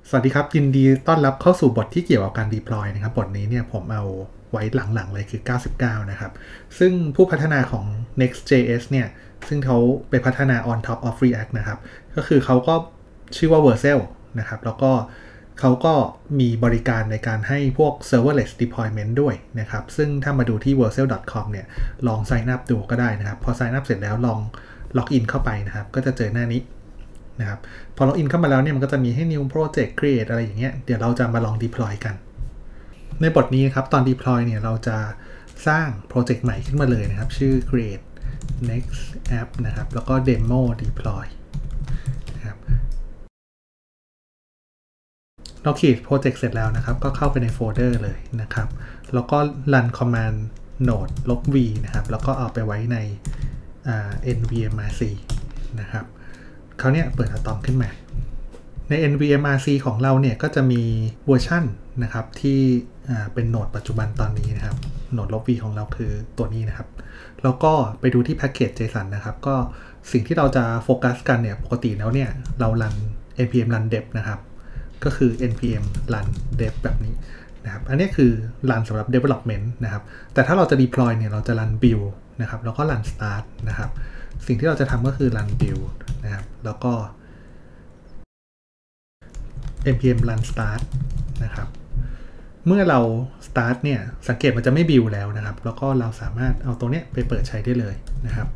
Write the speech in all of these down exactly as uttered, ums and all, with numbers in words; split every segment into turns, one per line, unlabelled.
สวัสดีครับยินดีต้อนรับเข้าสู่บทที่เกี่ยวกับการ deploy นะครับบทนี้เนี่ยผมเอาไว้หลังๆเลยคือเก้าสิบเก้านะครับซึ่งผู้พัฒนาของ Next.js เนี่ยซึ่งเขาไปพัฒนา on top of React นะครับก็คือเขาก็ชื่อว่า Vercel นะครับแล้วก็เขาก็มีบริการในการให้พวก serverless deployment ด้วยนะครับซึ่งถ้ามาดูที่ vercel ดอท คอม เนี่ยลอง sign up ดูก็ได้นะครับพอ sign up เสร็จแล้วลองล็อกอินเข้าไปนะครับก็จะเจอหน้านี้นะครับพอล็อกอินเข้ามาแล้วเนี่ยมันก็จะมีให้ new project create อะไรอย่างเงี้ยเดี๋ยวเราจะมาลอง deploy กันในบทนี้ครับตอน deploy เนี่ยเราจะสร้างโปรเจกต์ใหม่ขึ้นมาเลยนะครับชื่อ create next app นะครับแล้วก็ demo deploy นะครับเราขีดโปรเจกต์เสร็จแล้วนะครับก็เข้าไปในโฟลเดอร์เลยนะครับแล้วก็ run command node -v นะครับแล้วก็เอาไปไว้ใน nvmrc นะครับคราวนี้เปิดอะตอมขึ้นมาใน nvmrc ของเราเนี่ยก็จะมีเวอร์ชันนะครับที่เป็นโหนดปัจจุบันตอนนี้นะครับโหนด -v ของเราคือตัวนี้นะครับแล้วก็ไปดูที่แพ็กเกจ JSON นะครับก็สิ่งที่เราจะโฟกัสกันเนี่ยปกติแล้วเนี่ยเรา run npm run dev นะครับก็คือ npm run dev แบบนี้นะครับอันนี้คือ run สำหรับ development นะครับแต่ถ้าเราจะ deploy เนี่ยเราจะ run build นะครับแล้วก็ run start นะครับสิ่งที่เราจะทำก็คือ run build นะครับแล้วก็ npm run start นะครับเมื่อเรา start เนี่ยสังเกตมันจะไม่ build แล้วนะครับแล้วก็เราสามารถเอาตัวเนี้ยไปเปิดใช้ได้เลยนะครับ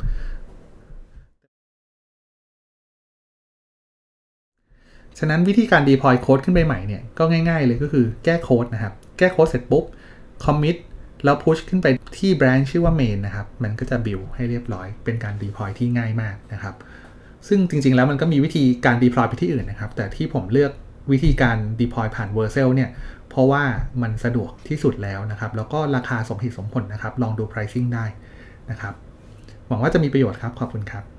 ฉะนั้นวิธีการ deploy โค้ดขึ้นไปใหม่เนี่ยก็ง่ายๆเลยก็คือแก้โค้ดนะครับแก้โค้ดเสร็จปุ๊บ commit แล้ว push ขึ้นไปที่ branch ชื่อว่า main นะครับมันก็จะ build ให้เรียบร้อยเป็นการ deploy ที่ง่ายมากนะครับซึ่งจริงๆแล้วมันก็มีวิธีการ deploy ไปที่อื่นนะครับแต่ที่ผมเลือกวิธีการ deploy ผ่าน Vercel เนี่ยเพราะว่ามันสะดวกที่สุดแล้วนะครับแล้วก็ราคาสมเหตุสมผลนะครับลองดู pricing ได้นะครับหวังว่าจะมีประโยชน์ครับขอบคุณครับ